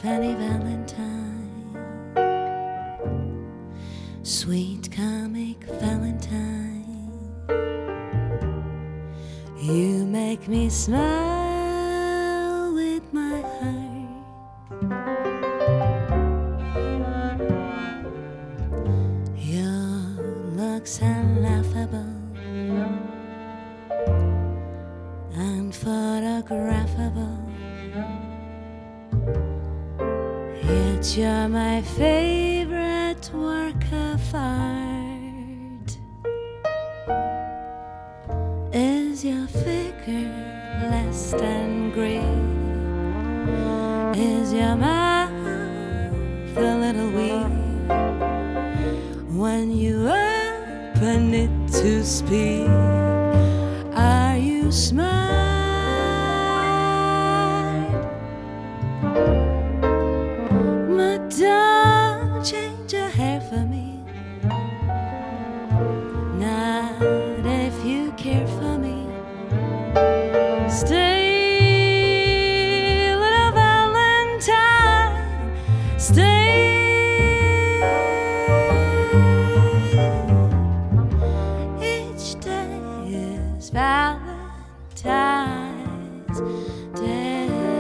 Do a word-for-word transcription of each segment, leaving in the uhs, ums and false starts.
Funny Valentine, sweet comic Valentine, you make me smile with my heart. Your looks unlaughable, unphotographable, yet you're my favorite work of art. Is your figure less than Greek? Is your mouth a little weak when you open it to speak? Are you smart? But don't change your hair for me, not if you care for me. Stay, little Valentine, stay. Each day is Valentine's Day.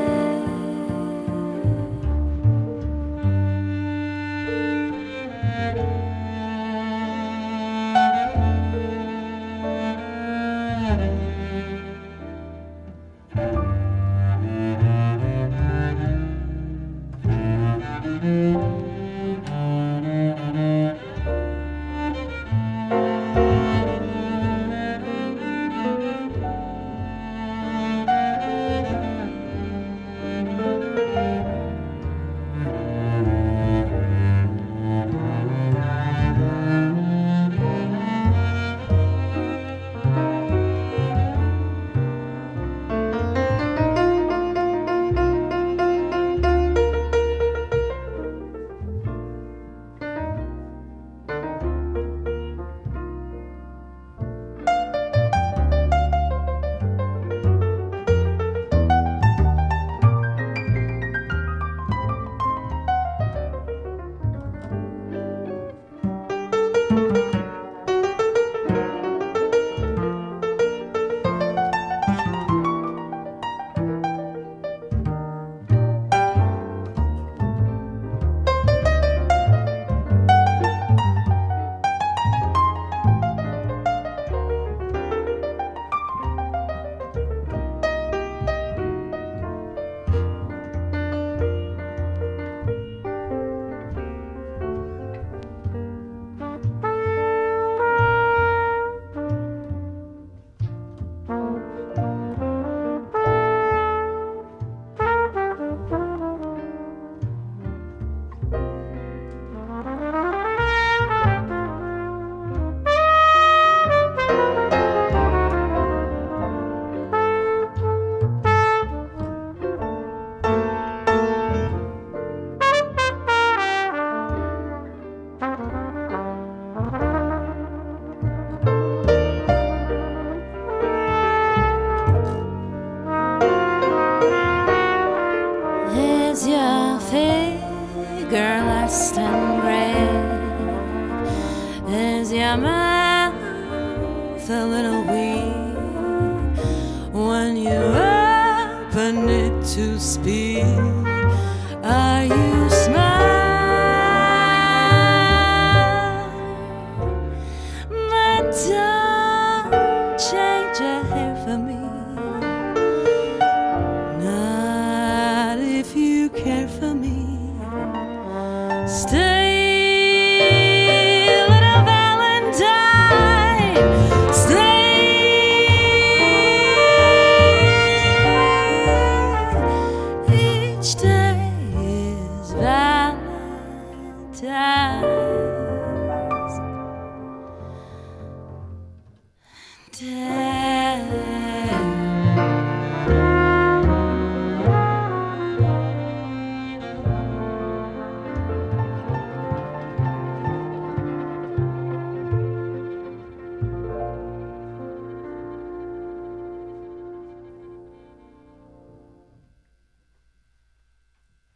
Is your figure less than great? Is your mouth a little weak when you open it to speak? Are you smart? But don't change your hair for me, not if you care for me. Stay, little Valentine, stay. Each day is Valentine.